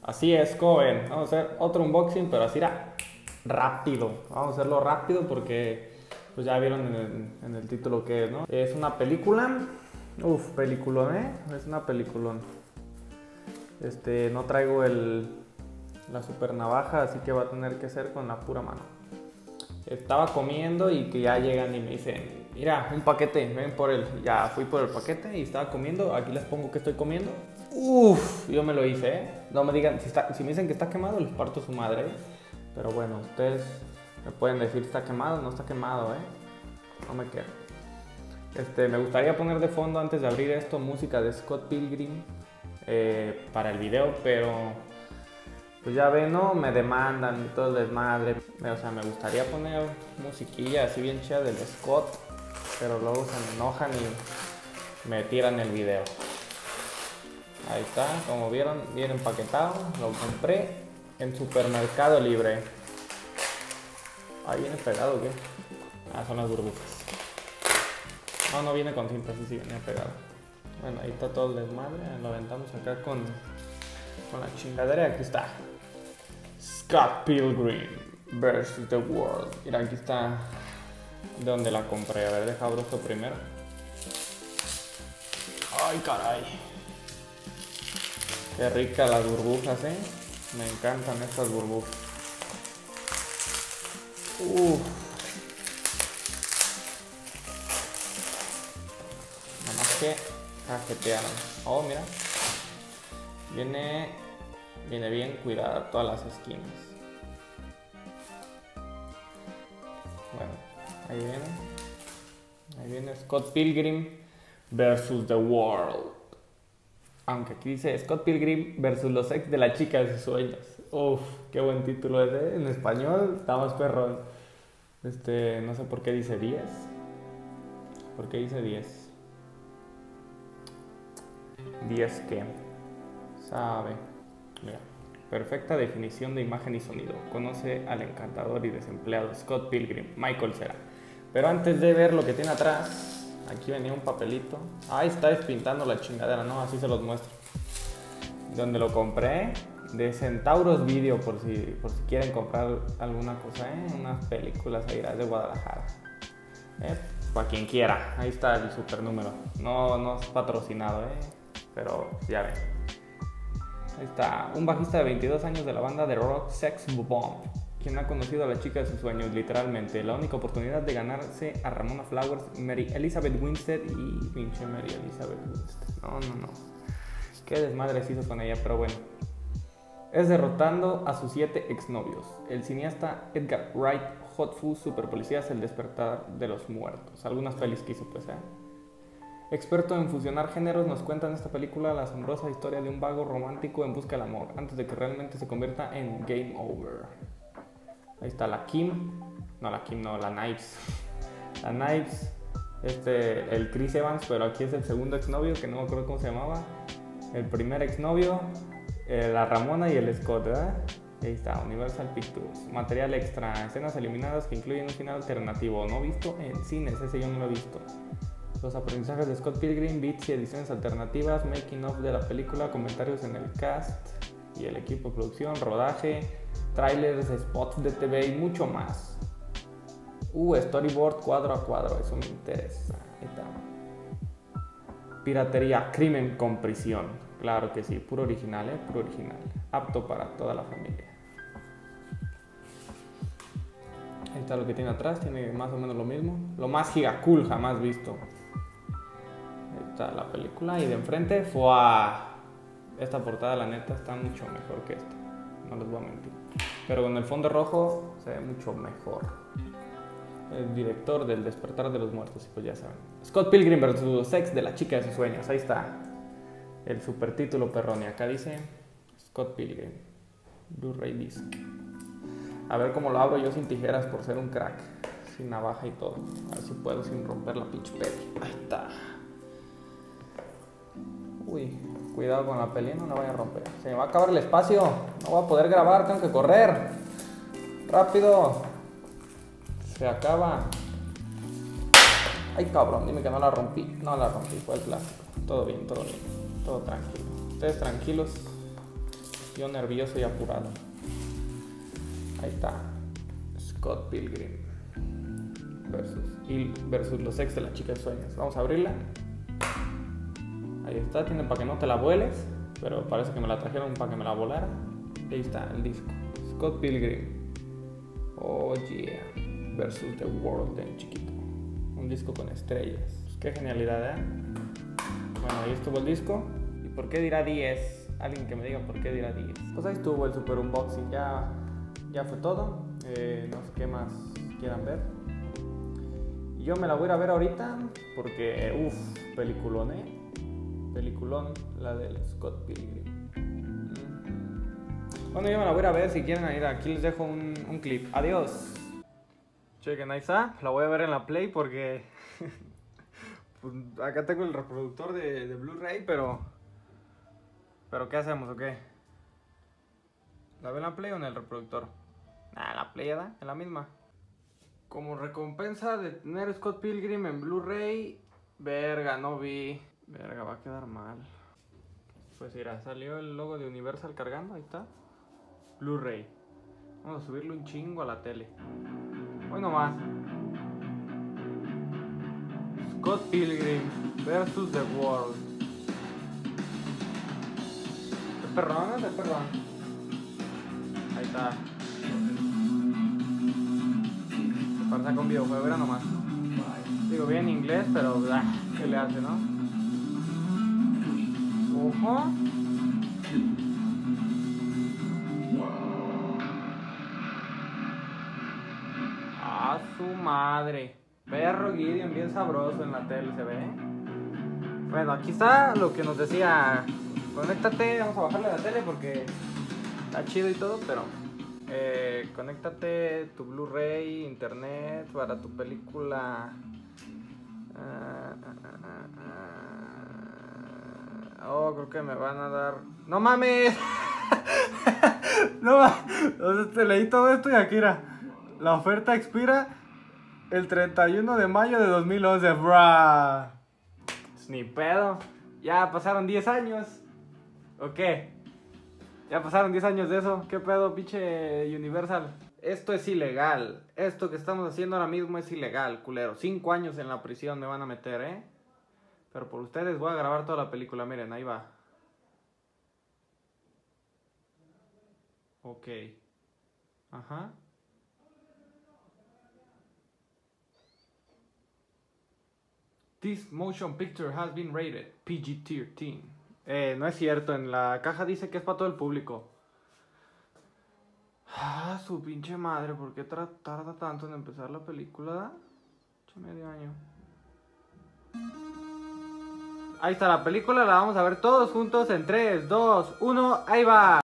Así es, joven. Vamos a hacer otro unboxing, pero así era rápido. Vamos a hacerlo rápido porque pues ya vieron en el título que es, ¿no? Es una película. Uf, peliculón, ¿eh? Es una peliculón. No traigo la super navaja, así que va a tener que ser con la pura mano. Estaba comiendo y que ya llegan y me dicen, mira, un paquete, ven por él. Ya fui por el paquete y estaba comiendo. Aquí les pongo que estoy comiendo. Uf, yo me lo hice, ¿eh? No me digan, si me dicen que está quemado, les parto su madre, ¿eh? Pero bueno, ustedes me pueden decir si está quemado o no está quemado, ¿eh? No me quedo. Me gustaría poner de fondo, antes de abrir esto, música de Scott Pilgrim para el video, pero pues ya ven, ¿no? Me demandan y todo el desmadre. O sea, me gustaría poner musiquilla así bien chida del Scott, pero luego se me enojan y me tiran el video. Ahí está, como vieron, bien empaquetado. Lo compré en Supermercado Libre. Ahí viene pegado, ¿o qué? Ah, son las burbujas. No, no viene con cinta, sí viene pegado. Bueno, ahí está todo el desmadre. Lo aventamos acá con la chingadera. Aquí está Scott Pilgrim vs. The World. Mira, aquí está donde la compré. A ver, deja abro esto primero. Ay, caray. Qué ricas las burbujas, ¿eh? Me encantan estas burbujas. Nada más que cajetearon. Oh, mira. Viene bien cuidada todas las esquinas. Bueno, ahí viene Scott Pilgrim vs. The World. Aunque aquí dice Scott Pilgrim vs. los ex de la chica de sus sueños. Uf, qué buen título es, ¿eh? En español está más perrón. No sé por qué dice 10. ¿Por qué dice 10? ¿10 qué? Sabe. Mira. Perfecta definición de imagen y sonido. Conoce al encantador y desempleado Scott Pilgrim, Michael Cera. Pero antes de ver lo que tiene atrás, aquí venía un papelito. Ahí está despintando la chingadera, ¿no? Así se los muestro. Donde lo compré, de Centauros Video, por si quieren comprar alguna cosa, ¿eh? Unas películas ahí de Guadalajara. Para quien quiera. Ahí está el super número. No es patrocinado, pero ya ven. Ahí está, un bajista de 22 años de la banda de rock Sex Bomb, quien ha conocido a la chica de sus sueños, literalmente. La única oportunidad de ganarse a Ramona Flowers, Mary Elizabeth Winstead y pinche Mary Elizabeth Winstead. No. Qué desmadre se hizo con ella, pero bueno. Es derrotando a sus 7 exnovios. El cineasta Edgar Wright, Hot Fuzz, Super Policías, El despertar de los muertos. Algunas pelis que hizo, pues, Experto en fusionar géneros, nos cuenta en esta película la asombrosa historia de un vago romántico en busca del amor, antes de que realmente se convierta en Game Over. Ahí está la Knives. La Knives, el Chris Evans, pero aquí es el segundo exnovio, que no me acuerdo cómo se llamaba. El primer exnovio, la Ramona y el Scott, ¿verdad? Ahí está, Universal Pictures. Material extra, escenas eliminadas que incluyen un final alternativo, no visto en cines, ese yo no lo he visto. Los aprendizajes de Scott Pilgrim, beats y ediciones alternativas, making of de la película, comentarios en el cast y el equipo de producción, rodaje, trailers, spots de TV y mucho más. Storyboard cuadro a cuadro, eso me interesa. Ahí está. Piratería, crimen con prisión. Claro que sí, puro original, puro original. Apto para toda la familia. Ahí está lo que tiene atrás, tiene más o menos lo mismo. Lo más gigacool jamás visto. Ahí está la película y de enfrente, ¡fua! Esta portada, la neta, está mucho mejor que esta. No les voy a mentir. Pero con el fondo rojo se ve mucho mejor. El director del Despertar de los Muertos, pues ya saben. Scott Pilgrim vs. los ex de la chica de sus sueños. Ahí está. El super título perrón. Y acá dice Scott Pilgrim. Blu-ray disc. A ver cómo lo abro yo sin tijeras por ser un crack. Sin navaja y todo. A ver si puedo sin romper la pinche peli. Ahí está. Uy, cuidado con la peli, no la vaya a romper. Se me va a acabar el espacio. No voy a poder grabar, tengo que correr. Rápido. Se acaba. Ay, cabrón, dime que no la rompí. No la rompí, fue el plástico. Todo bien, todo tranquilo. Ustedes tranquilos. Yo nervioso y apurado. Ahí está. Scott Pilgrim versus los ex de la chica de sueños. Vamos a abrirla. Ahí está, tiene para que no te la vueles, pero parece que me la trajeron para que me la volara. Ahí está el disco. Scott Pilgrim. Oh yeah. Versus The World en chiquito. Un disco con estrellas. Pues qué genialidad, ¿eh? Bueno, ahí estuvo el disco. ¿Y por qué dirá 10? Alguien que me diga por qué dirá 10. Pues ahí estuvo el super unboxing. Ya fue todo. No sé qué más quieran ver. Y yo me la voy a ir a ver ahorita porque, peliculón, peliculón, la del Scott Pilgrim. Bueno, yo me la voy a ir a ver. Si quieren ir, aquí les dejo un clip. Adiós. Chequen, ahí está. La voy a ver en la Play porque pues, acá tengo el reproductor de Blu-ray, pero ¿qué hacemos o qué? ¿La veo en la Play o en el reproductor? Ah, la Play, ¿verdad? En la misma. Como recompensa de tener Scott Pilgrim en Blu-ray, verga, no vi. Verga, va a quedar mal. Pues mira, salió el logo de Universal cargando, ahí está. Blu-ray. Vamos a subirlo un chingo a la tele. Hoy nomás. Scott Pilgrim versus The World. De perrón, de perrón. Ahí está. Se parece con videojuego, era nomás. Digo bien inglés, pero ¿qué le hace, no? Ojo. A su madre. Perro Gideon bien sabroso en la tele, ¿se ve? Bueno, aquí está lo que nos decía. Conéctate, vamos a bajarle la tele porque está chido y todo, pero conéctate tu Blu-ray, internet para tu película. Creo que me van a dar. ¡No mames! No mames. Te leí todo esto y aquí era. La oferta expira el 31 de mayo de 2011. ¡Brah! Ni pedo. Ya pasaron 10 años. ¿O qué? Ya pasaron 10 años de eso. ¿Qué pedo, pinche Universal? Esto es ilegal. Esto que estamos haciendo ahora mismo es ilegal, culero. 5 años en la prisión me van a meter, ¿eh? Pero por ustedes voy a grabar toda la película. Miren, ahí va. Ok. Ajá. This motion picture has been rated PG-13. No es cierto, en la caja dice que es para todo el público. Su pinche madre, ¿por qué tarda tanto en empezar la película? Medio año. Ahí está la película, la vamos a ver todos juntos en 3, 2, 1, ahí va.